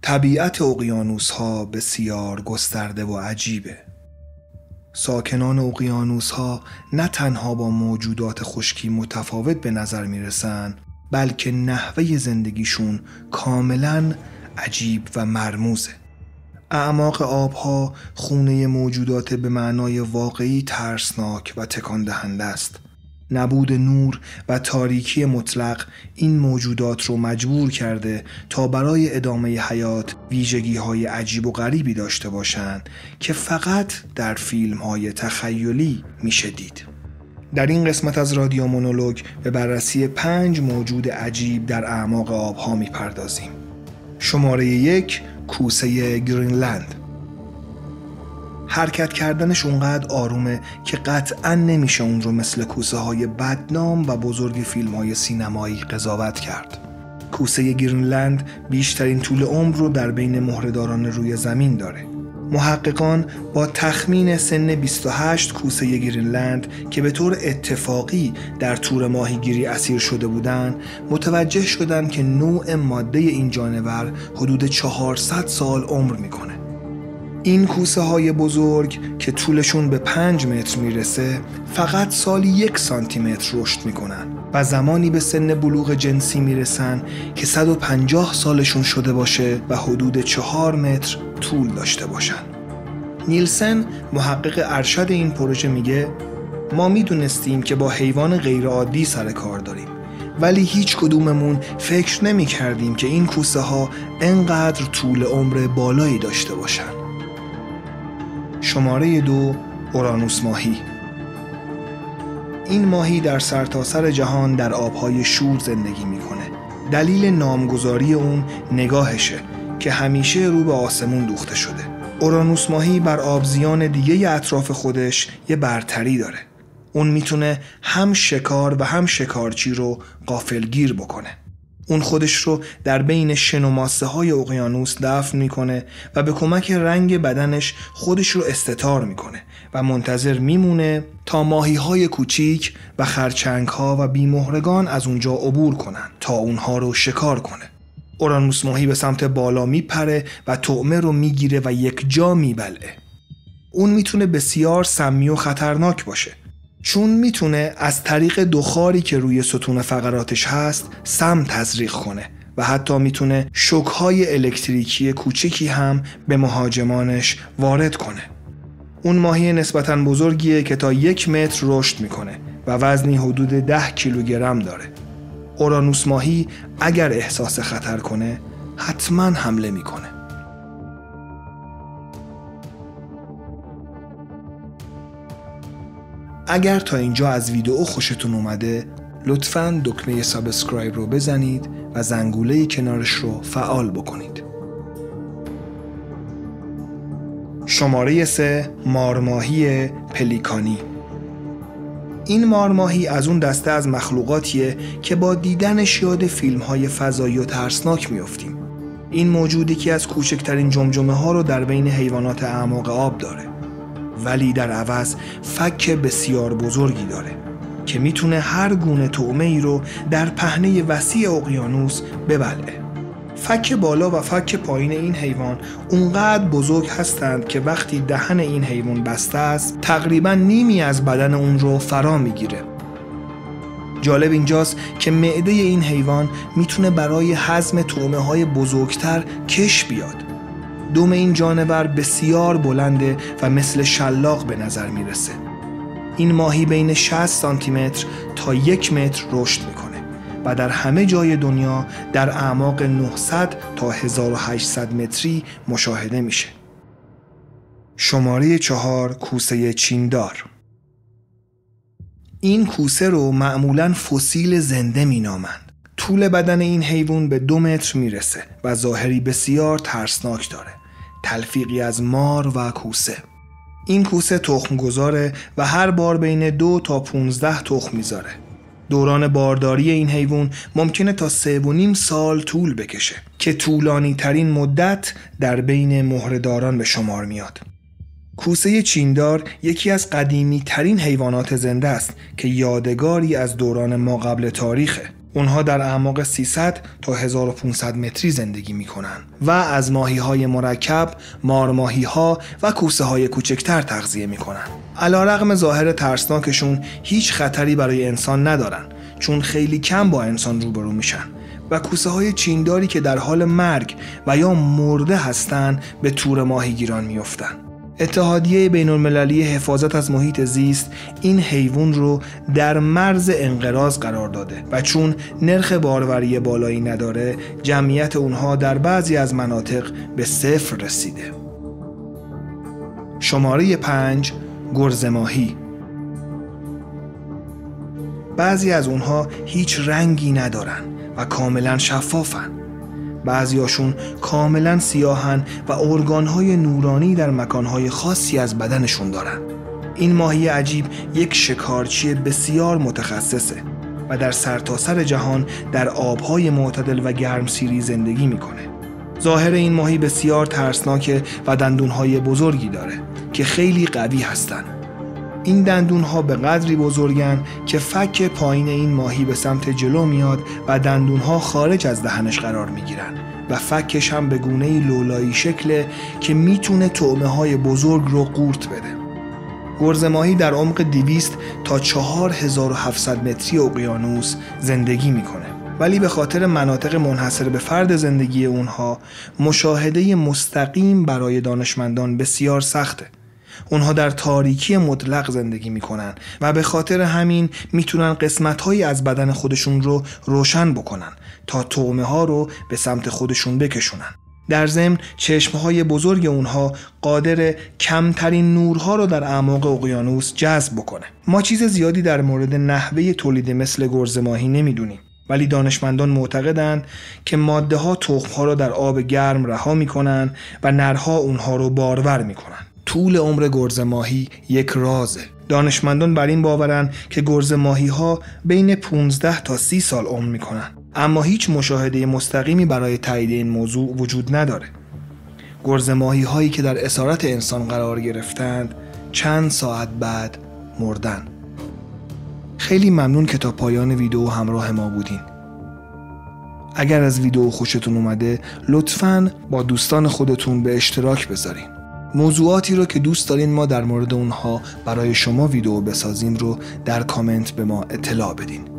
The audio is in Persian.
طبیعت اقیانوس‌ها بسیار گسترده و عجیبه. ساکنان اقیانوس‌ها نه تنها با موجودات خشکی متفاوت به نظر میرسن، بلکه نحوه زندگیشون کاملاً عجیب و مرموزه. اعماق آبها خونه موجودات به معنای واقعی ترسناک و تکان دهنده است. نبود نور و تاریکی مطلق این موجودات رو مجبور کرده تا برای ادامه حیات ویژگی‌های عجیب و غریبی داشته باشند که فقط در فیلم‌های تخیلی میشه دید. در این قسمت از رادیو مونولوگ به بررسی 5 موجود عجیب در اعماق آبها میپردازیم. شماره 1، کوسه گرینلند. حرکت کردنش اونقدر آرومه که قطعاً نمیشه اون رو مثل کوسه های بدنام و بزرگ فیلم های سینمایی قضاوت کرد. کوسه گرینلند بیشترین طول عمر رو در بین مهره‌داران روی زمین داره. محققان با تخمین سن 28 کوسه گرینلند که به طور اتفاقی در تور ماهیگیری اسیر شده بودن متوجه شدن که نوع ماده این جانور حدود 400 سال عمر میکنه. این کوسه های بزرگ که طولشون به 5 متر میرسه فقط سالی 1 سانتیمتر رشد میکنن و زمانی به سن بلوغ جنسی میرسن که 150 سالشون شده باشه و حدود 4 متر طول داشته باشن. نیلسن محقق ارشد این پروژه میگه ما میدونستیم که با حیوان غیرعادی سر کار داریم، ولی هیچ کدوممون فکر نمی کردیم که این کوسه ها انقدر طول عمر بالایی داشته باشن. شماره 2، اورانوس ماهی. این ماهی در سرتاسر جهان در آبهای شور زندگی میکنه. دلیل نامگذاری اون نگاهشه که همیشه رو به آسمون دوخته شده. اورانوس ماهی بر آبزیان دیگه اطراف خودش یه برتری داره. اون میتونه هم شکار و هم شکارچی رو غافلگیر بکنه. اون خودش رو در بین شن و ماسه های اقیانوس دفن میکنه و به کمک رنگ بدنش خودش رو استتار میکنه و منتظر میمونه تا ماهی های کوچیک و خرچنگ ها و بیمهرگان از اونجا عبور کنن تا اونها رو شکار کنه. اورانوس ماهی به سمت بالا میپره و طعمه رو میگیره و یک جا میبلعه. اون میتونه بسیار سمی و خطرناک باشه، چون میتونه از طریق دخاری که روی ستون فقراتش هست سم تزریق کنه و حتی میتونه شوک‌های الکتریکی کوچکی هم به مهاجمانش وارد کنه. اون ماهی نسبتاً بزرگیه که تا 1 متر رشد میکنه و وزنی حدود 10 کیلوگرم داره. اورانوس ماهی اگر احساس خطر کنه حتما حمله میکنه. اگر تا اینجا از ویدیو خوشتون اومده لطفاً دکمه سابسکرایب رو بزنید و زنگوله کنارش رو فعال بکنید. شماره 3، مارماهی پلیکانی. این مارماهی از اون دسته از مخلوقاتیه که با دیدنش یاد فیلم‌های فضایی و ترسناک میافتیم. این موجود یکی از کوچکترین جمجمه ها رو در بین حیوانات اعماق آب داره، ولی در عوض فک بسیار بزرگی داره که میتونه هر گونه طعمه ای رو در پهنه وسیع اقیانوس ببلعه. فک بالا و فک پایین این حیوان اونقدر بزرگ هستند که وقتی دهن این حیوان بسته است تقریبا نیمی از بدن اون رو فرا میگیره. جالب اینجاست که معده این حیوان میتونه برای هضم طعمه های بزرگتر کش بیاد. دم این جانور بسیار بلنده و مثل شلاق به نظر میرسه. این ماهی بین 60 سانتی متر تا 1 متر رشد میکنه و در همه جای دنیا در اعماق 900 تا 1800 متری مشاهده میشه. شماره 4، کوسه چیندار. این کوسه رو معمولاً فسیل زنده مینامند. طول بدن این حیوان به 2 متر میرسه و ظاهری بسیار ترسناک داره، تلفیقی از مار و کوسه. این کوسه تخم گذاره و هر بار بین 2 تا 15 تخم میذاره. دوران بارداری این حیوان ممکنه تا 3.5 سال طول بکشه که طولانی ترین مدت در بین مهره‌داران به شمار میاد. کوسه چیندار یکی از قدیمی ترین حیوانات زنده است که یادگاری از دوران ما قبل تاریخه. اونها در اعماق 300 تا 1500 متری زندگی میکنن و از ماهی‌های مرکب، مارماهی‌ها و کوسه‌های کوچکتر تغذیه میکنن. علیرغم ظاهر ترسناکشون هیچ خطری برای انسان ندارن، چون خیلی کم با انسان روبرو میشن و کوسه‌های چینداری که در حال مرگ و یا مرده هستن به تور ماهیگیران میافتن. اتحادیه بین‌المللی حفاظت از محیط زیست این حیوان رو در مرز انقراض قرار داده و چون نرخ باروری بالایی نداره، جمعیت اونها در بعضی از مناطق به 0 رسیده. شماره 5. گرز ماهی. بعضی از اونها هیچ رنگی ندارن و کاملا شفافن. بعضیاشون کاملا سیاهن و ارگانهای نورانی در مکانهای خاصی از بدنشون دارن. این ماهی عجیب یک شکارچی بسیار متخصصه و در سرتاسر جهان در آبهای معتدل و گرمسیری زندگی میکنه. ظاهر این ماهی بسیار ترسناکه و دندونهای بزرگی داره که خیلی قوی هستن. این دندونها به قدری بزرگن که فک پایین این ماهی به سمت جلو میاد و دندونها خارج از دهنش قرار میگیرن و فکش هم به گونه‌ای لولایی شکله که میتونه طعمه های بزرگ رو قورت بده. گرز ماهی در عمق 200 تا 4700 متری اقیانوس زندگی میکنه، ولی به خاطر مناطق منحصر به فرد زندگی اونها مشاهده مستقیم برای دانشمندان بسیار سخته. اونها در تاریکی مطلق زندگی میکنن و به خاطر همین میتونن قسمت‌هایی از بدن خودشون رو روشن بکنن تا طعمه ها رو به سمت خودشون بکشونن. در ضمن چشم‌های بزرگ اونها قادر کمترین نورها رو در اعماق اقیانوس جذب بکنه. ما چیز زیادی در مورد نحوه تولید مثل گرز ماهی نمیدونیم، ولی دانشمندان معتقدند که ماده‌ها تخم‌ها رو در آب گرم رها میکنن و نرها اونها رو بارور میکنن. طول عمر گرز ماهی یک رازه. دانشمندان بر این باورن که گرز ماهی ها بین 15 تا 30 سال عمر میکنن، اما هیچ مشاهده مستقیمی برای تایید این موضوع وجود نداره. گرز ماهی هایی که در اسارت انسان قرار گرفتند چند ساعت بعد مردن. خیلی ممنون که تا پایان ویدیو همراه ما بودین. اگر از ویدیو خوشتون اومده لطفاً با دوستان خودتون به اشتراک بذارین. موضوعاتی رو که دوست دارین ما در مورد اونها برای شما ویدیو بسازیم رو در کامنت به ما اطلاع بدین.